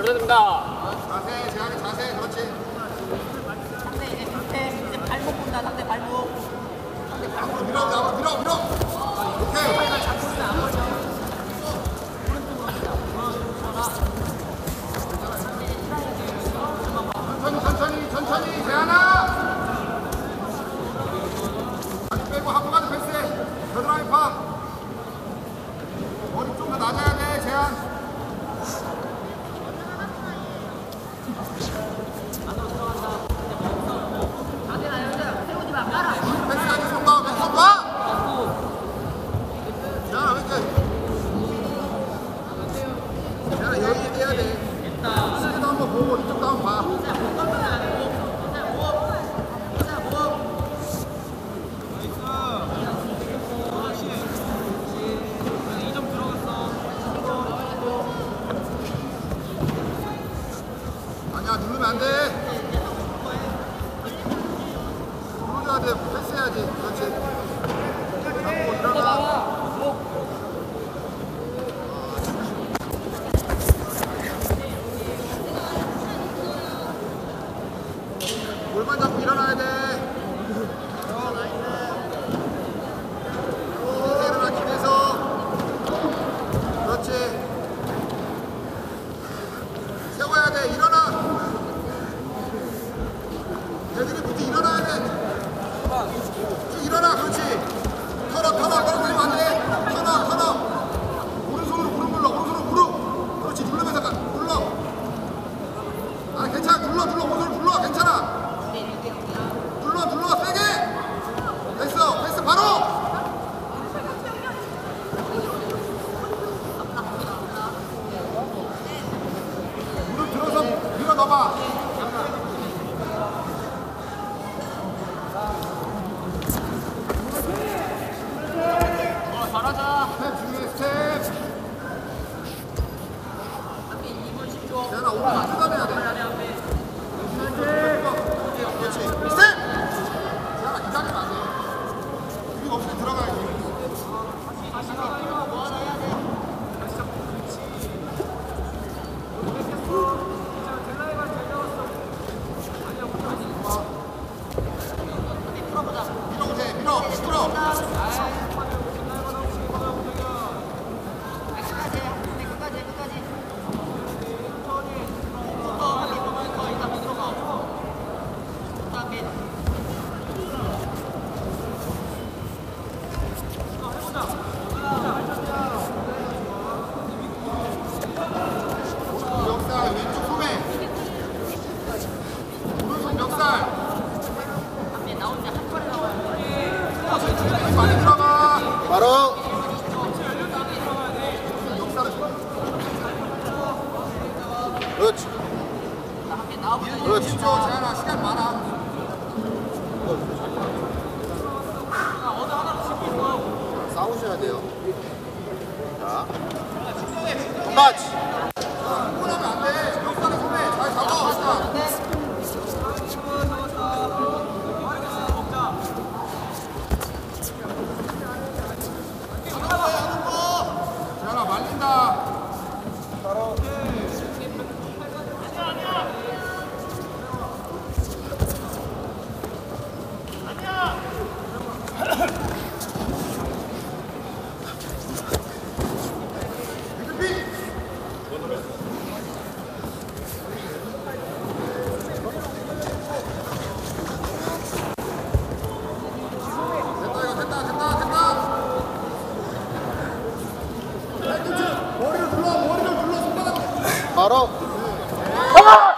됩니다. 자세, 제한이 자세, 그렇지. 상대 이제 발목 본다. 상대 발목. 앞으로 밀어. 오케이. 천천히, 제한아. 다리 빼고 하고 가는 패스해. 겨드랑이 파. 머리 좀 더 낮아야 돼, 제한. 패스하지, 손 봐. 제한아, 왜 이렇게. 제한아, 여기 해야 돼. 시계도 한번 보고, 이쪽도 한번 봐. 아니야, 누르면 안 돼. 누르줘야 돼. 패스해야지. 그렇지. 잡고 들어가. 골반 잡고 일어나야 돼. 일어나, 기대서. 그렇지. 세워야 돼. 일어나. 애들이부터 일어나야 돼. 쭉 일어나. 그렇지. 털어. 떨어뜨리면 안 돼. 털어. 오른손으로 무릎 눌러. 오른손으로 무릎. 그렇지. 누르면서 눌러. 아, 괜찮아. 눌러. 오른손으로 눌러. 괜찮아. 눌러. 세게. 됐어. 패스 바로. 무릎 들어서 밀어 넣어봐. 잘하자. 스텝 중요해. 스텝. 재현아, 오른손 뜯어내야 돼. 그렇지. 스텝. 재현아, 기다리면 안 돼. 그리고 없을 때 들어가야지. 밀어. 멱살, 왼쪽 소매. 오른손 멱살. 많이 들어가. 바로. 그렇지. 그렇지. 재현아, 시간 많아. 싸우셔야 돼요. 자, 똑같이. 흥분하면 안 돼. 멱살에 소매 잘 잡아. 재현아, 말린다. 바로. 바로.